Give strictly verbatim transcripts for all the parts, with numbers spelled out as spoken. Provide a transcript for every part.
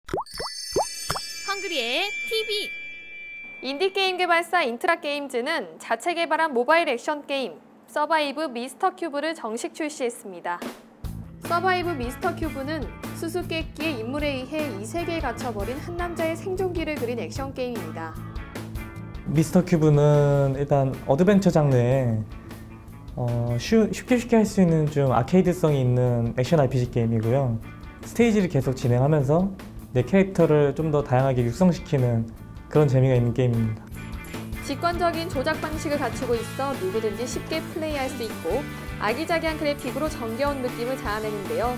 헝그리의 티비. 인디게임 개발사 인트라게임즈는 자체 개발한 모바일 액션 게임 서바이브 미스터 큐브를 정식 출시했습니다. 서바이브 미스터 큐브는 수수께끼의 인물에 의해 이 세계에 갇혀버린 한 남자의 생존기를 그린 액션 게임입니다. 미스터 큐브는 일단 어드벤처 장르에 어, 쉬, 쉽게 쉽게 할 수 있는 좀 아케이드성이 있는 액션 알피지 게임이고요. 스테이지를 계속 진행하면서 내 캐릭터를 좀 더 다양하게 육성시키는 그런 재미가 있는 게임입니다. 직관적인 조작 방식을 갖추고 있어 누구든지 쉽게 플레이할 수 있고 아기자기한 그래픽으로 정겨운 느낌을 자아내는데요.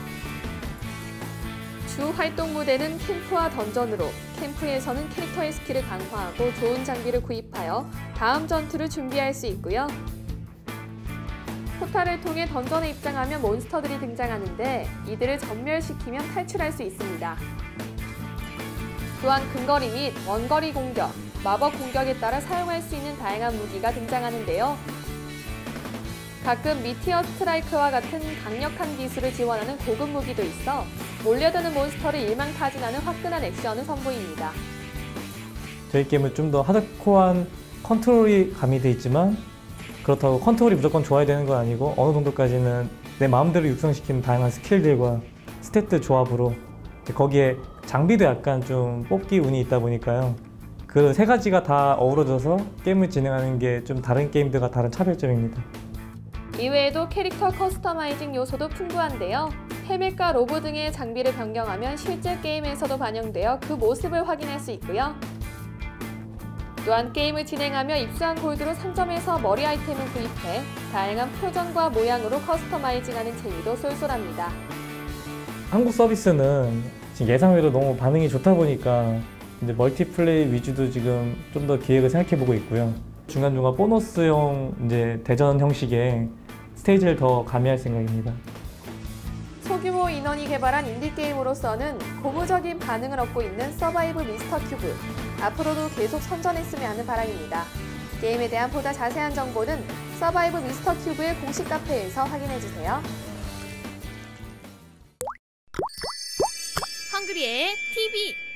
주 활동 무대는 캠프와 던전으로 캠프에서는 캐릭터의 스킬을 강화하고 좋은 장비를 구입하여 다음 전투를 준비할 수 있고요. 포탈을 통해 던전에 입장하면 몬스터들이 등장하는데 이들을 전멸시키면 탈출할 수 있습니다. 또한 근거리 및 원거리 공격, 마법 공격에 따라 사용할 수 있는 다양한 무기가 등장하는데요. 가끔 미티어 스트라이크와 같은 강력한 기술을 지원하는 고급 무기도 있어 몰려드는 몬스터를 일망타진하는 화끈한 액션을 선보입니다. 저희 게임은 좀 더 하드코어한 컨트롤이 가미돼 있지만 그렇다고 컨트롤이 무조건 좋아야 되는 건 아니고 어느 정도까지는 내 마음대로 육성시키는 다양한 스킬들과 스탯들 조합으로 거기에 장비도 약간 좀 뽑기 운이 있다 보니까요. 그 세 가지가 다 어우러져서 게임을 진행하는 게 좀 다른 게임들과 다른 차별점입니다. 이외에도 캐릭터 커스터마이징 요소도 풍부한데요. 헬멧과 로브 등의 장비를 변경하면 실제 게임에서도 반영되어 그 모습을 확인할 수 있고요. 또한 게임을 진행하며 입수한 골드로 상점에서 머리 아이템을 구입해 다양한 표정과 모양으로 커스터마이징하는 재미도 쏠쏠합니다. 한국 서비스는 지금 예상외로 너무 반응이 좋다 보니까 이제 멀티플레이 위주도 지금 좀 더 기획을 생각해보고 있고요. 중간중간 보너스용 이제 대전 형식의 스테이지를 더 가미할 생각입니다. 소규모 인원이 개발한 인디게임으로서는 고무적인 반응을 얻고 있는 서바이브 미스터 큐브. 앞으로도 계속 선전했으면 하는 바람입니다. 게임에 대한 보다 자세한 정보는 서바이브 미스터 큐브의 공식 카페에서 확인해주세요. 헝그리의 티비.